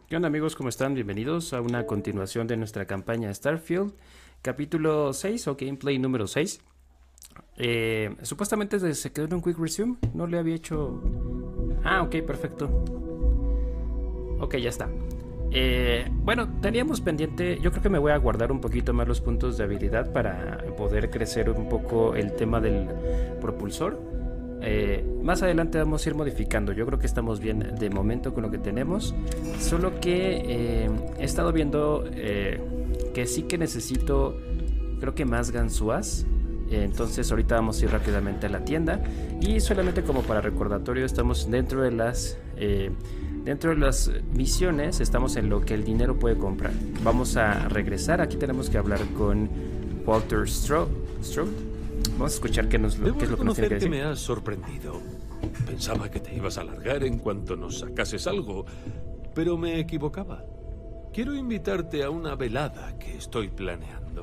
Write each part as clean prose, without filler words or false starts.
¿Qué onda amigos? ¿Cómo están? Bienvenidos a una continuación de nuestra campaña Starfield, capítulo 6 o gameplay número 6. Supuestamente se quedó en un quick resume, no le había hecho... Ah, ok, perfecto. Ok, ya está. Bueno, teníamos pendiente, yo creo que me voy a guardar un poquito más los puntos de habilidad para poder crecer un poco el tema del propulsor. Más adelante vamos a ir modificando. Yo creo que estamos bien de momento con lo que tenemos. Solo que he estado viendo que sí que necesito, creo que más ganzúas. Entonces ahorita vamos a ir rápidamente a la tienda. Y solamente como para recordatorio, estamos dentro de las misiones. Estamos en lo que el dinero puede comprar. Vamos a regresar. Aquí tenemos que hablar con Walter Strode. Vamos a escuchar qué es lo que nos tiene que decir. Me has sorprendido. Pensaba que te ibas a largar en cuanto nos sacases algo, pero me equivocaba. Quiero invitarte a una velada que estoy planeando.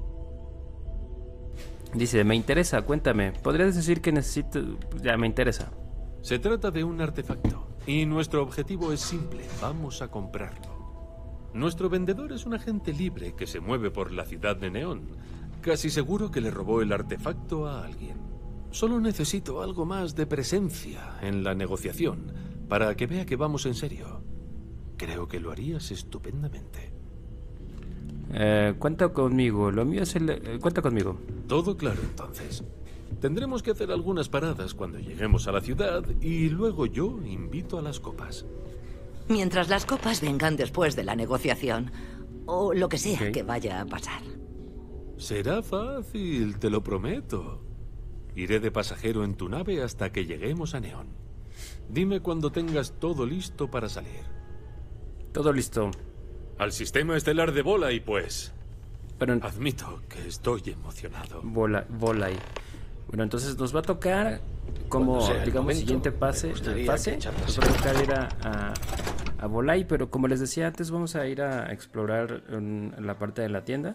Dice, me interesa, cuéntame. ¿Podrías decir que necesito...? Ya, me interesa. Se trata de un artefacto, y nuestro objetivo es simple. Vamos a comprarlo. Nuestro vendedor es un agente libre que se mueve por la ciudad de Neón. Casi seguro que le robó el artefacto a alguien. Solo necesito algo más de presencia en la negociación para que vea que vamos en serio. Creo que lo harías estupendamente. Cuenta conmigo. Lo mío es cuenta conmigo. Todo claro, entonces. Tendremos que hacer algunas paradas cuando lleguemos a la ciudad y luego yo invito a las copas. Mientras las copas vengan después de la negociación, o lo que sea que vaya a pasar. Será fácil, te lo prometo. Iré de pasajero en tu nave hasta que lleguemos a Neón. Dime cuando tengas todo listo para salir. Todo listo. Al sistema estelar de Volay, pues. Pero admito que estoy emocionado. Volay. Bueno, entonces nos va a tocar como, digamos, siguiente pase. Nos va a tocar ir a Volay, pero como les decía antes, vamos a ir a explorar la parte de la tienda.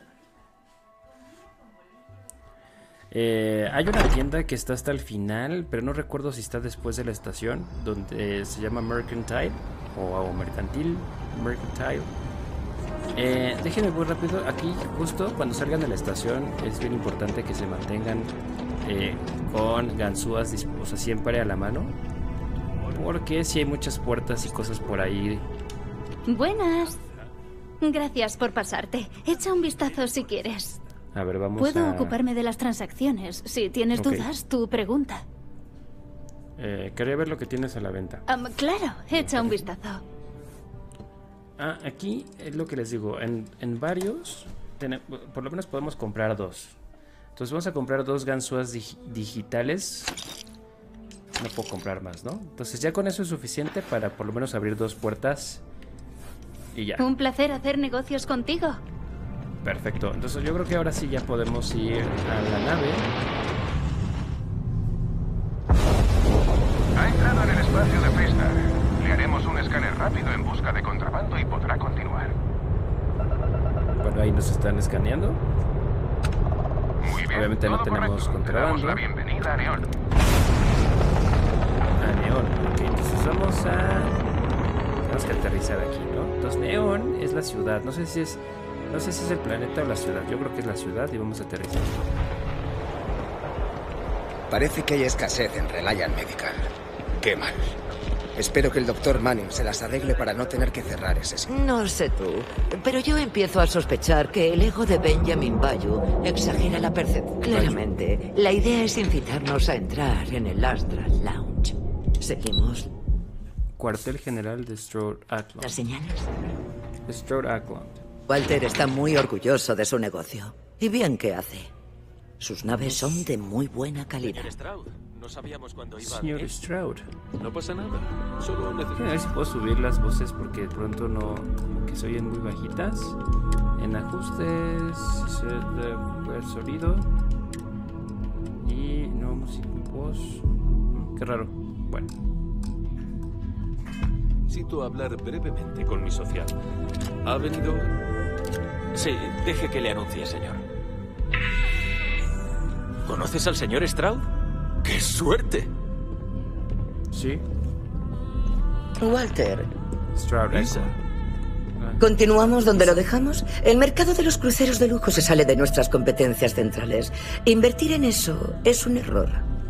Hay una tienda que está hasta el final, pero no recuerdo si está después de la estación, donde se llama Mercantile o Mercantile. Déjenme muy rápido. Aquí justo cuando salgan de la estación es bien importante que se mantengan con ganzúas, o sea, siempre a la mano, porque si hay muchas puertas y cosas por ahí. Buenas. Gracias por pasarte. Echa un vistazo si quieres. A ver, Puedo ocuparme de las transacciones. Si tienes dudas, tú pregunta. Quería ver lo que tienes a la venta. Claro, echa un vistazo. Aquí es lo que les digo. En varios, por lo menos podemos comprar dos. Entonces vamos a comprar dos ganzúas digitales. No puedo comprar más, ¿no? Entonces ya con eso es suficiente para por lo menos abrir dos puertas. Y ya. Un placer hacer negocios contigo. Perfecto, entonces yo creo que ahora sí ya podemos ir a la nave. Ha entrado en el espacio de Freestar. Le haremos un escáner rápido en busca de contrabando y podrá continuar. Bueno, ahí nos están escaneando. Muy bien. Obviamente no tenemos correcto. contrabando. Te damos la bienvenida a Neón. A Neón, ok, entonces vamos a... Tenemos que aterrizar aquí, ¿no? Entonces Neón es la ciudad, no sé si es el planeta o la ciudad. Yo creo que es la ciudad y vamos a aterrizar. Parece que hay escasez en Reliant Medical. Qué mal. Espero que el Dr. Manning se las arregle para no tener que cerrar ese sitio. No sé tú, pero yo empiezo a sospechar que el ego de Benjamin Bayu exagera la percepción. Claramente, la idea es incitarnos a entrar en el Astral Lounge. ¿Seguimos? Cuartel General de Strode Ackland. ¿Las señales? Strode Ackland. Walter está muy orgulloso de su negocio. Y bien que hace. Sus naves son de muy buena calidad. Señor Stroud, no sabíamos cuándo iba. Señor Stroud. No pasa nada. Solo necesito... A ver si puedo subir las voces porque de pronto no... Como que se oyen muy bajitas. En ajustes... el sonido. Y no música voz. Qué raro. Bueno. Necesito hablar brevemente con mi social. ¿Ha venido...? Sí, deje que le anuncie, señor. ¿Conoces al señor Stroud? ¡Qué suerte! Sí. Walter, Stroud Lisa, ¿Continuamos donde lo dejamos? El mercado de los cruceros de lujo se sale de nuestras competencias centrales. Invertir en eso es un error.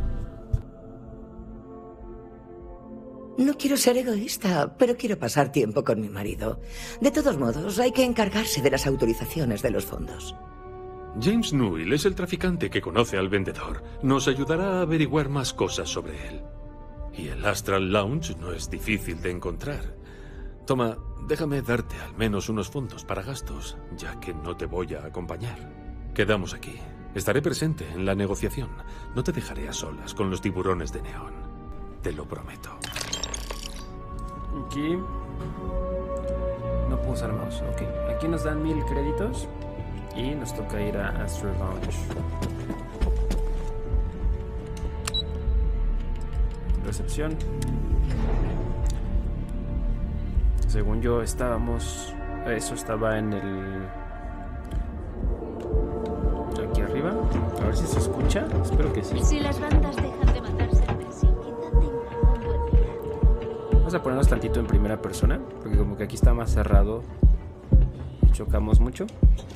No quiero ser egoísta, pero quiero pasar tiempo con mi marido. De todos modos, hay que encargarse de las autorizaciones de los fondos. James Newell es el traficante que conoce al vendedor. Nos ayudará a averiguar más cosas sobre él. Y el Astral Lounge no es difícil de encontrar. Toma, déjame darte al menos unos fondos para gastos, ya que no te voy a acompañar. Quedamos aquí. Estaré presente en la negociación. No te dejaré a solas con los tiburones de neón. Te lo prometo. Aquí. No puedo usar mouse. Ok. Aquí nos dan 1000 créditos. Y nos toca ir a Astral Lounge. Recepción. Según yo estábamos... Eso estaba en el... Aquí arriba. A ver si se escucha. Espero que sí. Si las bandas dejan de matarse entre sí, quizá tengan un buen día. Vamos a ponernos tantito en primera persona. Porque como que aquí está más cerrado. Y chocamos mucho.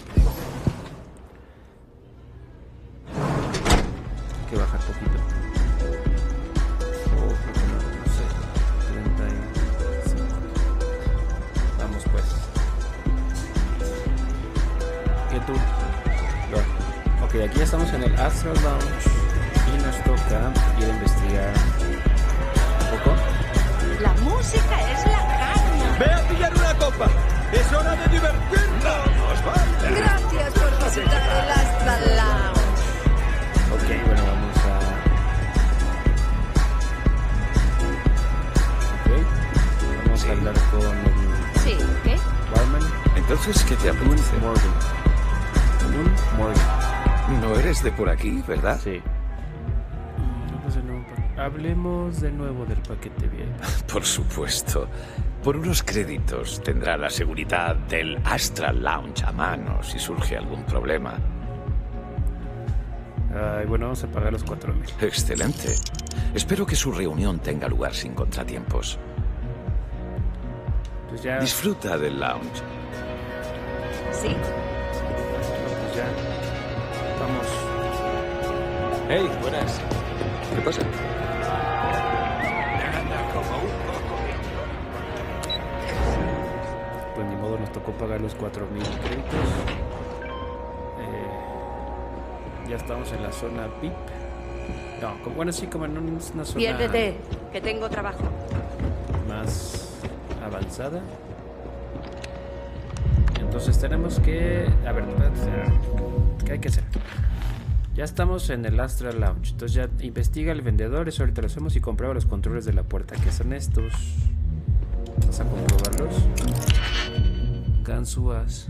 Hay que bajar poquito. No sé. 35. Vamos pues. ¿Qué tú? No. Ok, aquí ya estamos en el Astral Lounge. Y nos toca ir a investigar un poco. La música es la caña. ¡Ve a pillar una copa! ¡Es hora de divertirnos! ¡Vamos! Gracias por visitar el Astral Lounge. Ok, bueno, vamos a... Ok, vamos a hablar con el Sí, ¿qué? barman. Entonces, ¿qué te apetece? Morgan. No eres de por aquí, ¿verdad? Sí. Hablemos de nuevo del paquete bien. Por supuesto. Por unos créditos tendrá la seguridad del Astral Lounge a mano si surge algún problema. Bueno, vamos a pagar los 4000. Excelente. Espero que su reunión tenga lugar sin contratiempos. Pues ya... Disfruta del lounge. Sí. Pues ya... Vamos. Hey, buenas. ¿Qué pasa? Pues ni modo, nos tocó pagar los 4000 créditos. Ya estamos en la zona VIP. No, bueno, sí, como en una zona... Piérdete, que tengo trabajo. Más avanzada. Entonces tenemos que... A ver, ¿qué hay que hacer? Ya estamos en el Astral Lounge. Entonces ya investiga el vendedor. Eso ahorita lo hacemos y comprueba los controles de la puerta. ¿Qué son estos? Vamos a comprobarlos. Gansuas.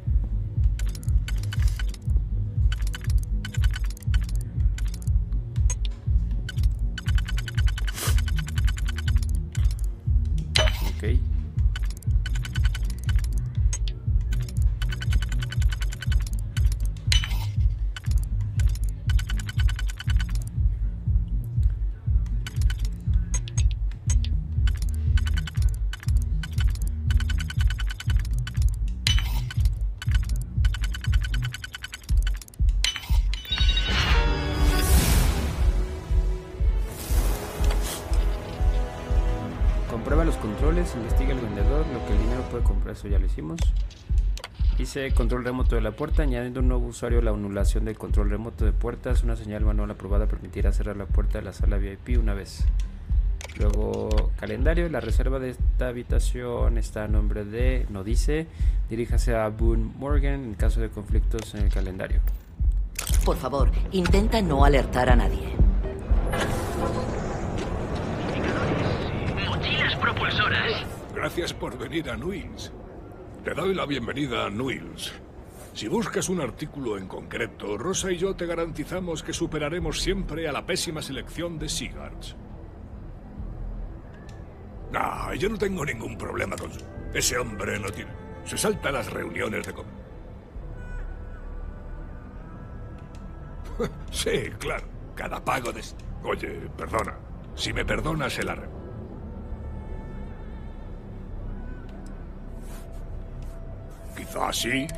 Ok. Comprueba los controles, investiga el vendedor, lo que el dinero puede comprar, eso ya lo hicimos. Dice control remoto de la puerta, añadiendo un nuevo usuario la anulación del control remoto de puertas. Una señal manual aprobada permitirá cerrar la puerta de la sala VIP una vez. Luego calendario, la reserva de esta habitación está a nombre de, no dice, diríjase a Boone Morgan en caso de conflictos en el calendario. Por favor, intenta no alertar a nadie. Mochilas propulsoras. Gracias por venir a Newell's. Te doy la bienvenida a Newell's. Si buscas un artículo en concreto, Rosa y yo te garantizamos que superaremos siempre a la pésima selección de Seaguards. No, yo no tengo ningún problema con... Ese hombre no tiene... Se salta las reuniones de... Sí, claro. Cada pago de... Oye, perdona. Si me perdonas, el arre... Quizás sí.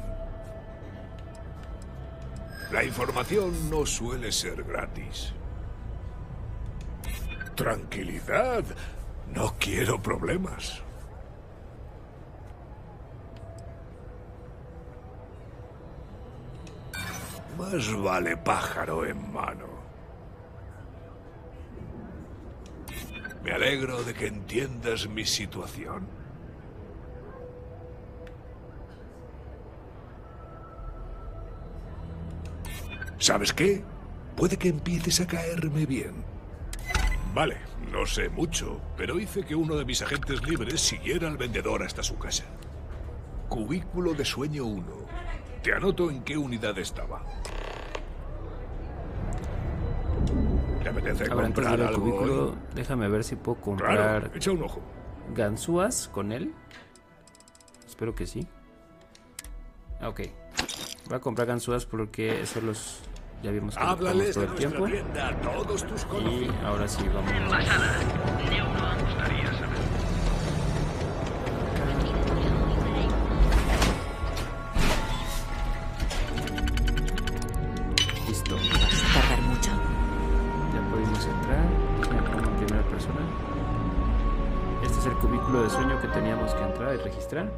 La información no suele ser gratis. Tranquilidad. No quiero problemas. Más vale pájaro en mano. Me alegro de que entiendas mi situación. ¿Sabes qué? Puede que empieces a caerme bien. Vale, no sé mucho, pero hice que uno de mis agentes libres siguiera al vendedor hasta su casa. Cubículo de sueño 1. Te anoto en qué unidad estaba. ¿Te apetece Ahora, antes de comprar ir al algo cubículo, hoy? déjame ver si puedo comprar Claro, echa un ojo. ganzúas con él. Espero que sí. Ok. Voy a comprar ganzúas porque esos los... Ya vimos que los ocupamos Háblales todo de el nuestra tiempo. tienda a todos tus Y conocidos. ahora sí, vamos. Listo. ¿Vas a tardar mucho? Ya pudimos entrar. Me pongo en primera persona. Este es el cubículo de sueño que teníamos que entrar y registrar.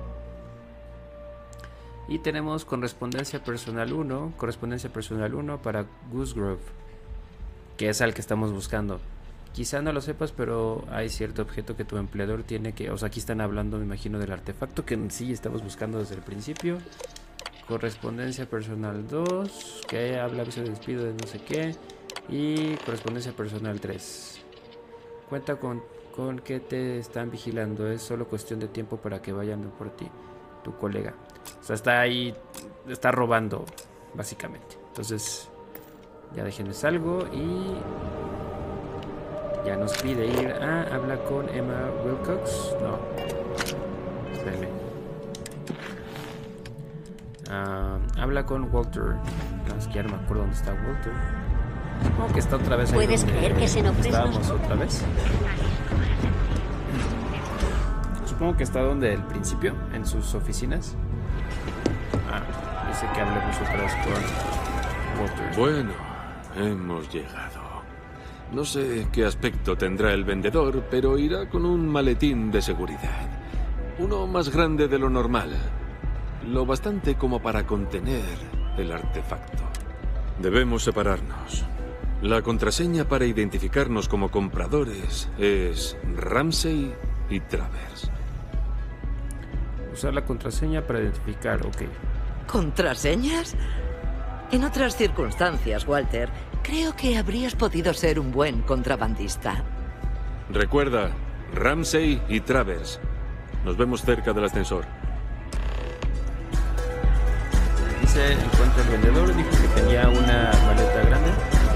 Y tenemos correspondencia personal 1. Correspondencia personal 1 para Goose Grove, que es al que estamos buscando. Quizá no lo sepas, pero hay cierto objeto que tu empleador tiene que... O sea, aquí están hablando, me imagino, del artefacto que en sí estamos buscando desde el principio. Correspondencia personal 2, que habla aviso de despido de no sé qué. Y correspondencia personal 3. Cuenta con que te están vigilando. Es solo cuestión de tiempo para que vayan por ti, tu colega. O sea, está ahí, está robando, básicamente. Entonces, ya déjenme salgo y... Ya nos pide ir a hablar con Emma Wilcox. No. Espérenme. Habla con Walter. No, es que ya no me acuerdo dónde está Walter. Supongo que está otra vez ahí. ¿Puedes donde creer que Xenofres nos- estábamos otra vez? Supongo que está donde el principio, en sus oficinas. Dice que hablemos otra vez con Walter. Bueno, hemos llegado. No sé qué aspecto tendrá el vendedor, pero irá con un maletín de seguridad. Uno más grande de lo normal. Lo bastante como para contener el artefacto. Debemos separarnos. La contraseña para identificarnos como compradores es Ramsey y Travers. Usar la contraseña para identificar, ok. ¿Contraseñas? En otras circunstancias, Walter, creo que habrías podido ser un buen contrabandista. Recuerda, Ramsey y Travers. Nos vemos cerca del ascensor. Dice, encuentra el vendedor, dijo que tenía una maleta grande.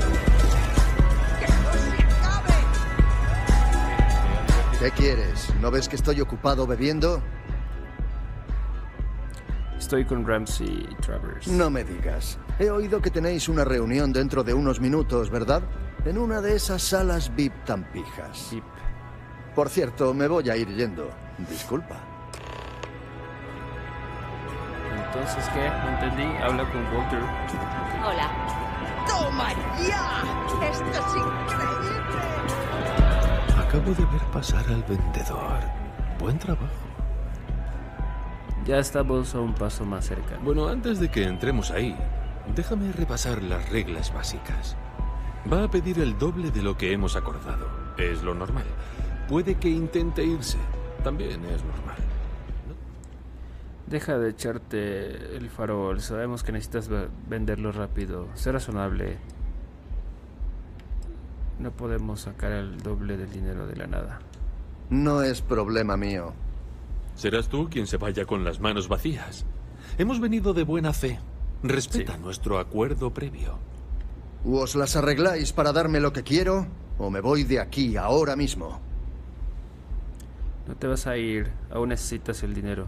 ¿Qué quieres? ¿No ves que estoy ocupado bebiendo? Estoy con Ramsey y Travers. No me digas. He oído que tenéis una reunión dentro de unos minutos, ¿verdad? En una de esas salas VIP tan pijas. VIP. Por cierto, me voy a ir yendo. Disculpa. Entonces, ¿qué? No entendí. Habla con Walter. Hola. ¡Toma ya! ¡Esto es increíble! Acabo de ver pasar al vendedor. Buen trabajo. Ya estamos a un paso más cerca. Bueno, antes de que entremos ahí, déjame repasar las reglas básicas. Va a pedir el doble de lo que hemos acordado. Es lo normal. Puede que intente irse. También es normal. Deja de echarte el farol. Sabemos que necesitas venderlo rápido. Sé razonable. No podemos sacar el doble del dinero de la nada. No es problema mío. Serás tú quien se vaya con las manos vacías. Hemos venido de buena fe. Respeta nuestro acuerdo previo. ¿O os las arregláis para darme lo que quiero? ¿O me voy de aquí ahora mismo? No te vas a ir. Aún necesitas el dinero.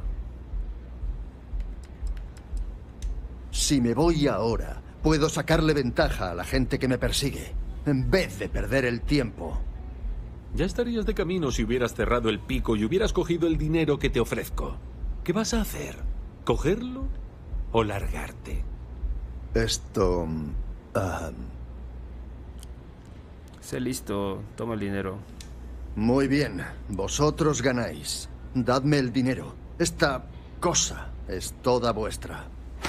Si me voy ahora, puedo sacarle ventaja a la gente que me persigue, en vez de perder el tiempo. Ya estarías de camino si hubieras cerrado el pico y hubieras cogido el dinero que te ofrezco. ¿Qué vas a hacer? ¿Cogerlo o largarte? Esto... Sé listo, toma el dinero. Muy bien, vosotros ganáis. Dadme el dinero. Esta cosa es toda vuestra.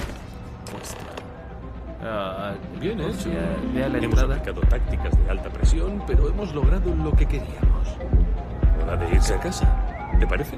Bien hecho. Vea la Hemos entrada. aplicado tácticas de alta presión, pero hemos logrado lo que queríamos. Hora de irse a casa. ¿Te parece?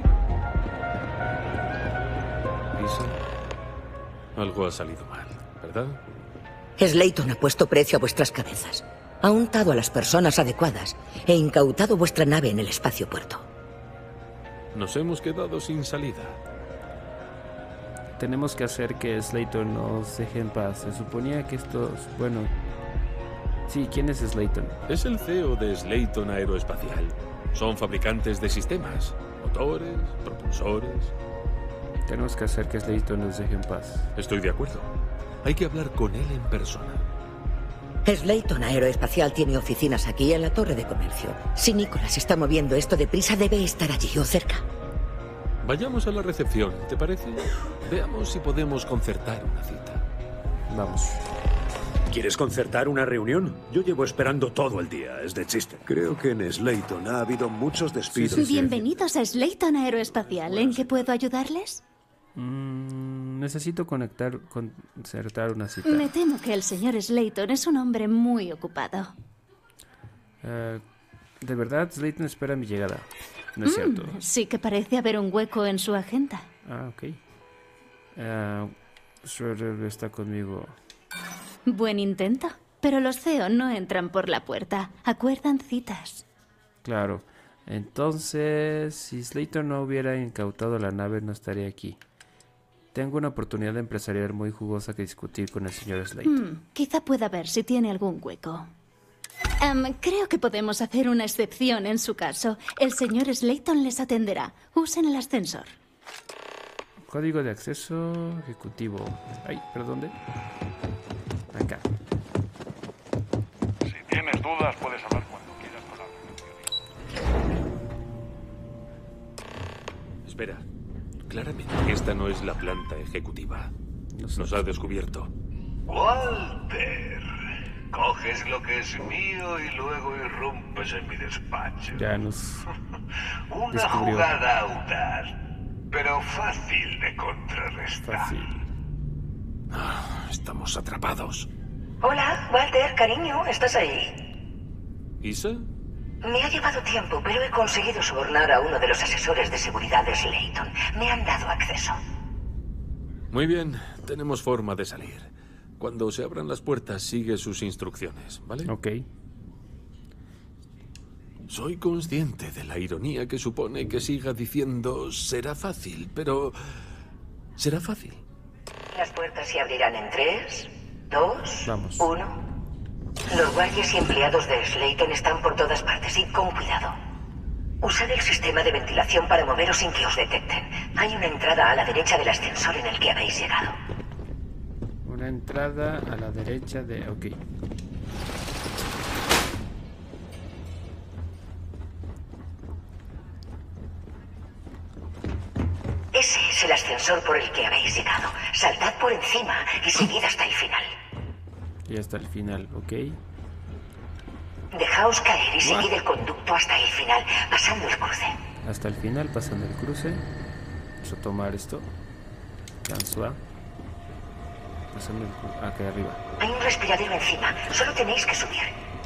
Isa, algo ha salido mal, ¿verdad? Slayton ha puesto precio a vuestras cabezas. Ha untado a las personas adecuadas e incautado vuestra nave en el espacio-puerto. Nos hemos quedado sin salida. Tenemos que hacer que Slayton nos deje en paz. Se suponía que estos... Bueno... Sí, ¿quién es Slayton? Es el CEO de Slayton Aeroespacial. Son fabricantes de sistemas, motores, propulsores. Tenemos que hacer que Slayton nos deje en paz. Estoy de acuerdo. Hay que hablar con él en persona. Slayton Aeroespacial tiene oficinas aquí en la Torre de Comercio. Si Nicholas está moviendo esto deprisa, debe estar allí o cerca. Vayamos a la recepción, ¿te parece? Veamos si podemos concertar una cita. Vamos. ¿Quieres concertar una reunión? Yo llevo esperando todo el día, es de chiste. Creo que en Slayton ha habido muchos despidos. Bienvenidos a Slayton Aeroespacial. ¿En qué puedo ayudarles? Necesito concertar una cita. Me temo que el señor Slayton es un hombre muy ocupado. De verdad, Slayton espera mi llegada. No es cierto. Sí que parece haber un hueco en su agenda. Ok. Schroeder está conmigo. Buen intento. Pero los CEO no entran por la puerta. Acuerdan citas. Claro. Entonces, si Slayton no hubiera incautado la nave, no estaría aquí. Tengo una oportunidad empresarial muy jugosa que discutir con el señor Slayton. Quizá pueda ver si tiene algún hueco. Creo que podemos hacer una excepción en su caso. El señor Slayton les atenderá. Usen el ascensor. Código de acceso ejecutivo. Ay, ¿pero dónde? Acá. Si tienes dudas, puedes hablar cuando quieras con la recepción. Espera. Claramente esta no es la planta ejecutiva. Nos ha descubierto. Walter, coges lo que es mío y luego irrumpes en mi despacho. Ya nos Una descubrió. jugada audaz, pero fácil de contrarrestar. Fácil. Estamos atrapados. Hola, Walter, cariño, ¿estás ahí? ¿Isa? Me ha llevado tiempo, pero he conseguido sobornar a uno de los asesores de seguridad de Slayton. Me han dado acceso. Muy bien, tenemos forma de salir. Cuando se abran las puertas, sigue sus instrucciones, ¿vale? Ok. Soy consciente de la ironía que supone que siga diciendo será fácil, pero será fácil. Las puertas se abrirán en 3, 2, Vamos. 1. Los guardias y empleados de Slayton están por todas partes. Id con cuidado. Usad el sistema de ventilación para moveros sin que os detecten. Hay una entrada a la derecha del ascensor en el que habéis llegado. Una entrada a la derecha de... Ok. Ese es el ascensor por el que habéis llegado. Saltad por encima y seguid hasta el final. Y hasta el final, ok. Dejaos caer y seguid el conducto hasta el final, pasando el cruce. Hasta el final, pasando el cruce. Vamos a tomar esto. Cansua. Pasando el cruce. Acá arriba. Hay un respiradero encima. Solo tenéis que subir.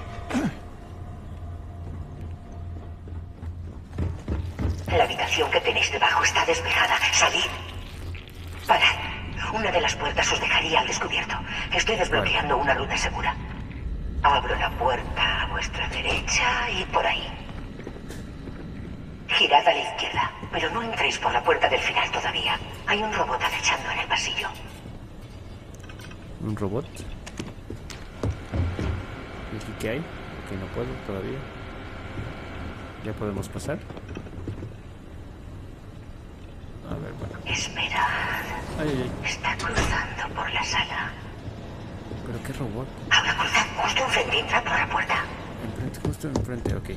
La habitación que tenéis debajo está despejada. Salid. Parad. Una de las puertas os dejaría al descubierto. Estoy desbloqueando una ruta segura. Abro la puerta a vuestra derecha y por ahí. Girad a la izquierda, pero no entréis por la puerta del final todavía. Hay un robot acechando en el pasillo. ¿Un robot? ¿Y aquí qué hay? Ok, no puedo todavía. ¿Ya podemos pasar? A ver, bueno. Esperad. Está cruzando por la sala. ¿Pero qué robot? Ahora cruzad justo enfrente, entrad por la puerta. Enfrente, justo enfrente, ok.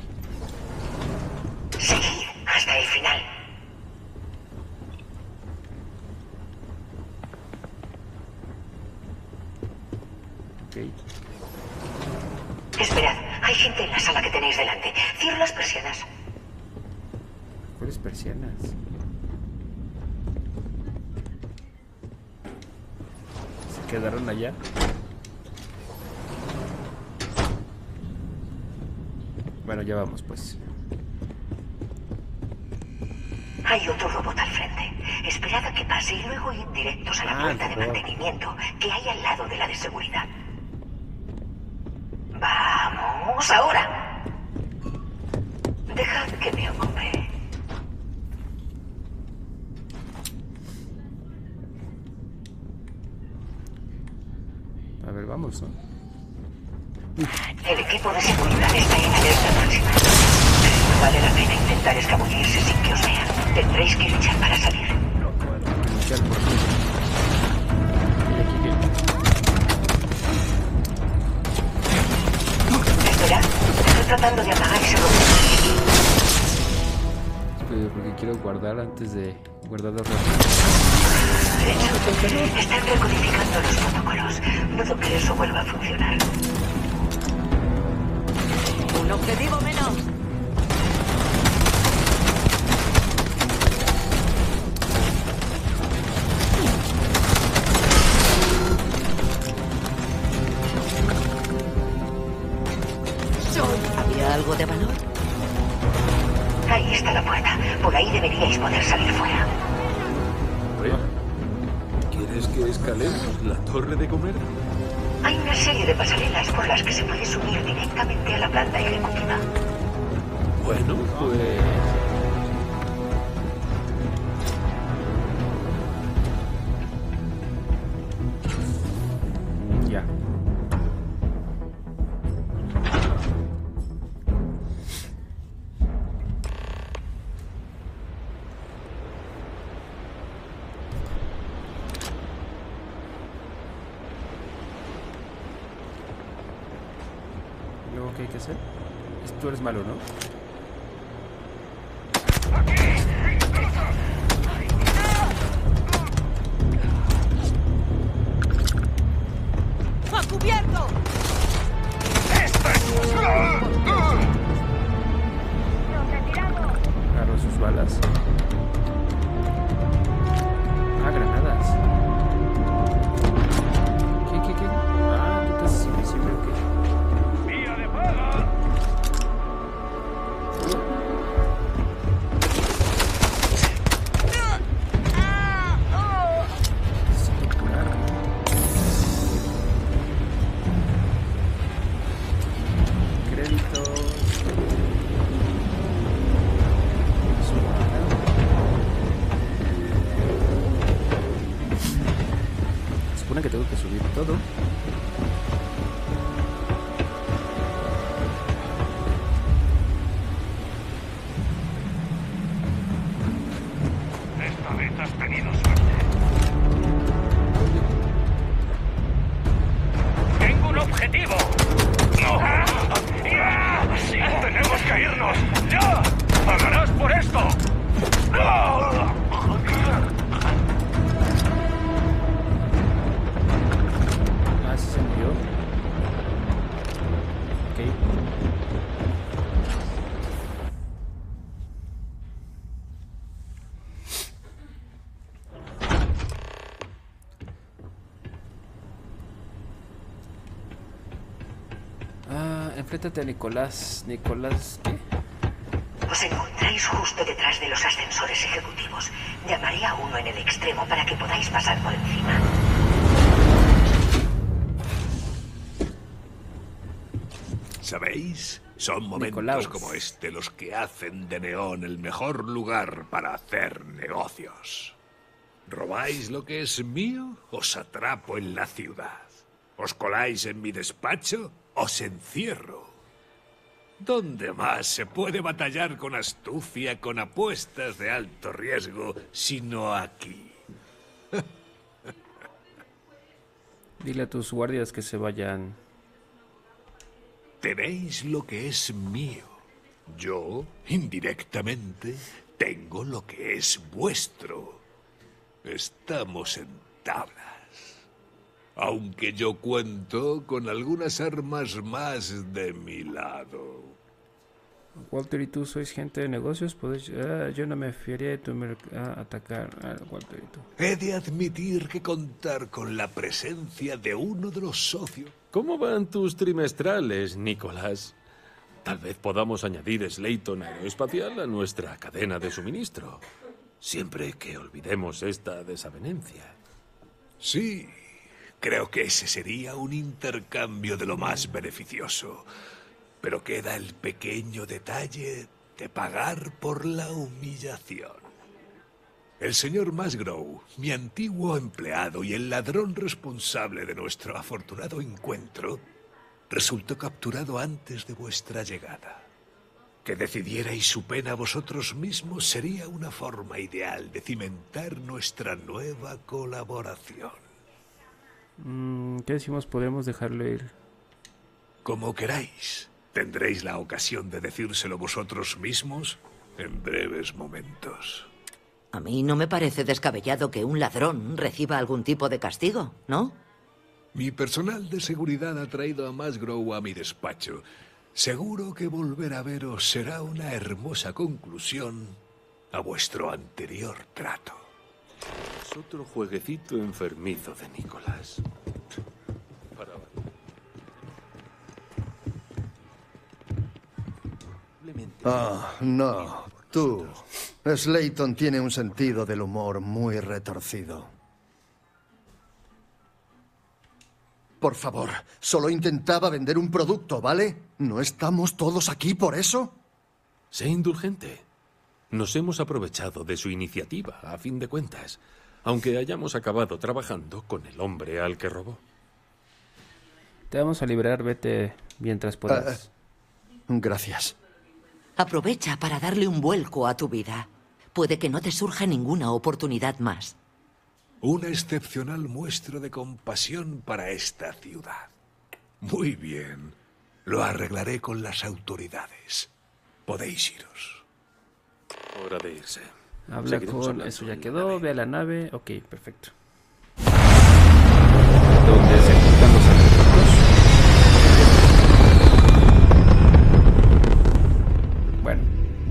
Seguid hasta el final. Esperad, hay gente en la sala que tenéis delante. Cierro las persianas. ¿Cuáles persianas? ¿Se quedaron allá? Bueno, ya vamos, pues. Hay otro robot al frente. Esperad a que pase y luego id directos a la puerta de mantenimiento que hay al lado de la de seguridad. ¡Vamos, ahora! Dejad que me ocupe. A ver, vamos, ¿no? El equipo de seguridad está en alerta máxima. No vale la pena intentar escabullirse sin que os vean. Tendréis que luchar para salir. Luchar por ti. Espera, estoy tratando de apagar ese robot. Porque quiero guardar antes de guardar los De hecho, están recodificando los protocolos. Dudo que eso vuelva a funcionar. Un objetivo menos. ¿Había algo de valor? Ahí está la puerta. Por ahí deberíais poder salir fuera. ¿Quieres que escalemos la torre de comer? Hay una serie de pasarelas por las que se puede subir directamente a la planta ejecutiva. Bueno, pues... Ya. ¿Qué hay que hacer? Tú eres malo, ¿no? ¡A cubierto! Agarro sus balas. Ah, granadas. ¿Qué? Ah, tú te haces invisible, ¿o qué? Que tengo que subir todo. Esta vez has tenido suerte. ¡Tengo un objetivo! ¡Sí! ¡Tenemos que irnos! ¡Ya! ¡Pagarás por esto! Se murió. Ok. Enfréntate a Nicolás. ¿Nicolás qué? Os encontráis justo detrás de los ascensores ejecutivos. Llamaré a uno en el extremo para que podáis pasar por encima. ¿Sabéis? Son momentos Nicolaus. como este los que hacen de Neón el mejor lugar para hacer negocios. ¿Robáis lo que es mío? Os atrapo en la ciudad. ¿Os coláis en mi despacho? Os encierro. ¿Dónde más se puede batallar con astucia, con apuestas de alto riesgo, sino aquí? Dile a tus guardias que se vayan. Tenéis lo que es mío. Yo, indirectamente, tengo lo que es vuestro. Estamos en tablas. Aunque yo cuento con algunas armas más de mi lado. Walter y tú sois gente de negocios, yo no me fiaría de tu atacar a Walter y tú. He de admitir que contar con la presencia de uno de los socios... ¿Cómo van tus trimestrales, Nicolás? Tal vez podamos añadir Slayton Aeroespacial a nuestra cadena de suministro. Siempre que olvidemos esta desavenencia. Sí, creo que ese sería un intercambio de lo más beneficioso. Pero queda el pequeño detalle de pagar por la humillación. El señor Musgrove, mi antiguo empleado y el ladrón responsable de nuestro afortunado encuentro, resultó capturado antes de vuestra llegada. Que decidierais su pena vosotros mismos sería una forma ideal de cimentar nuestra nueva colaboración. ¿Qué decimos? ¿Podemos dejarlo ir? Como queráis. Tendréis la ocasión de decírselo vosotros mismos en breves momentos. A mí no me parece descabellado que un ladrón reciba algún tipo de castigo, ¿no? Mi personal de seguridad ha traído a Musgrove a mi despacho. Seguro que volver a veros será una hermosa conclusión a vuestro anterior trato. Es otro jueguecito enfermizo de Nicolás. No. Tú. Slayton tiene un sentido del humor muy retorcido. Por favor, solo intentaba vender un producto, ¿vale? ¿No estamos todos aquí por eso? Sé indulgente. Nos hemos aprovechado de su iniciativa, a fin de cuentas, aunque hayamos acabado trabajando con el hombre al que robó. Te vamos a liberar, vete mientras puedas. Gracias. Aprovecha para darle un vuelco a tu vida. Puede que no te surja ninguna oportunidad más. Una excepcional muestra de compasión para esta ciudad. Muy bien. Lo arreglaré con las autoridades. Podéis iros. Hora de irse. Habla con... Eso ya quedó. Ve a la nave. Ok, perfecto. ¿Dónde se juntan los artefactos? Bueno.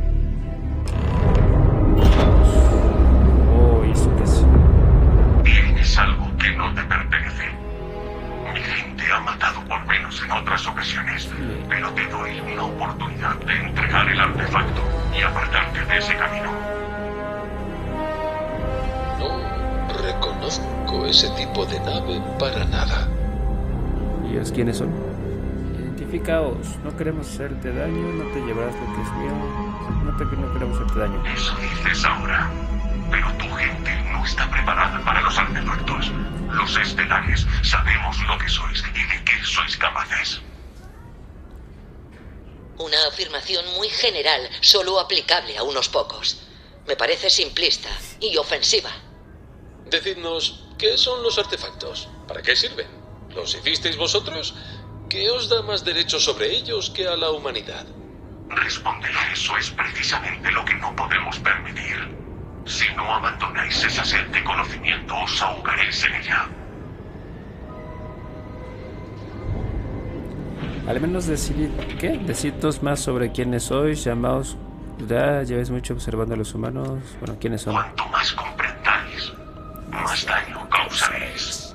Oh, ¿eso qué es? Tienes algo que no te pertenece. Mi gente ha matado por menos en otras ocasiones, pero te doy una oportunidad de entregar el artefacto y apartarte de ese camino. No reconozco ese tipo de nave para nada. ¿Y ellos quiénes son? Identificaos. No queremos hacerte daño, no te llevarás lo que es mío. No queremos hacerte daño. Eso dices ahora, pero tu gente no está preparada para los artefactos. Los estelares sabemos lo que sois y de qué sois capaces. Una afirmación muy general, solo aplicable a unos pocos. Me parece simplista y ofensiva. Decidnos, ¿qué son los artefactos? ¿Para qué sirven? ¿Los hicisteis vosotros? ¿Qué os da más derechos sobre ellos que a la humanidad? Responder a eso es precisamente lo que no podemos permitir. Si no abandonáis esa sed de conocimiento, os ahogaréis en ella. Al menos decidnos más sobre quiénes sois, llamaos... Ya lleváis mucho observando a los humanos. Bueno, ¿quiénes son? Cuanto más comprendáis, más daño causaréis.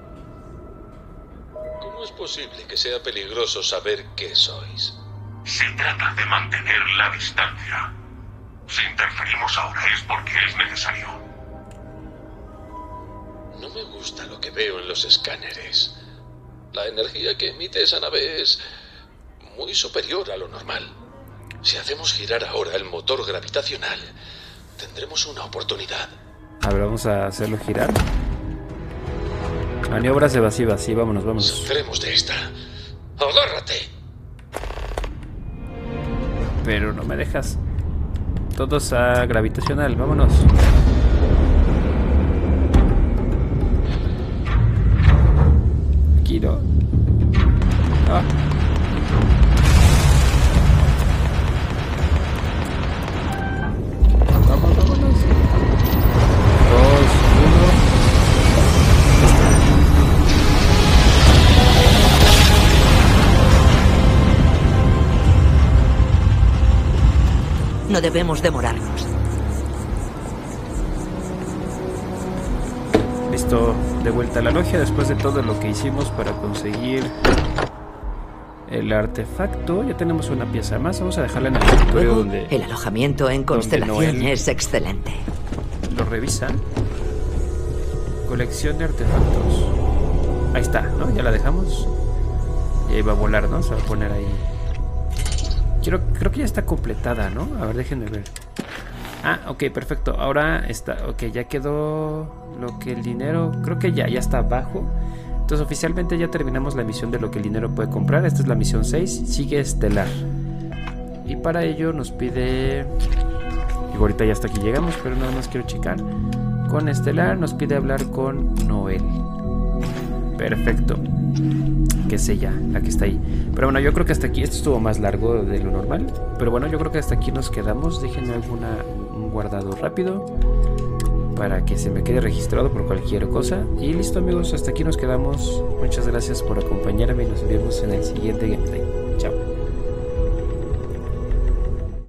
¿Cómo es posible que sea peligroso saber qué sois? Se trata de mantener la distancia. Si interferimos ahora es porque es necesario. No me gusta lo que veo en los escáneres. La energía que emite esa nave es muy superior a lo normal. Si hacemos girar ahora el motor gravitacional, tendremos una oportunidad. A ver, vamos a hacerlo girar. Maniobras evasivas, sí, vámonos. Saldremos de esta. ¡Agárrate! Pero no me dejas. Todos a gravitacional, vámonos. Aquí no. Ah. Vámonos. 2, 1. debemos demorarnos. Listo, de vuelta a la logia después de todo lo que hicimos para conseguir el artefacto. Ya tenemos una pieza más. Vamos a dejarla en el escritorio donde... El alojamiento en Constelación es excelente. Lo revisa. Colección de artefactos. Ahí está, ¿no? Ya la dejamos. Y ahí va a volar, ¿no? Se va a poner ahí. Creo que ya está completada, ¿no? A ver, déjenme ver. Ah, ok, perfecto. Ahora está... Ok, ya quedó lo que el dinero... Creo que ya está abajo. Entonces oficialmente ya terminamos la misión de lo que el dinero puede comprar. Esta es la misión 6. Sigue Estelar. Y para ello nos pide... Digo, ahorita ya hasta aquí llegamos, pero nada más quiero checar. Con Estelar nos pide hablar con Noel. Perfecto. Que es ella, la que está ahí. Pero bueno, yo creo que hasta aquí... Esto estuvo más largo de lo normal. Pero bueno, yo creo que hasta aquí nos quedamos. Déjenme un guardado rápido para que se me quede registrado por cualquier cosa. Y listo, amigos, hasta aquí nos quedamos. Muchas gracias por acompañarme y nos vemos en el siguiente gameplay.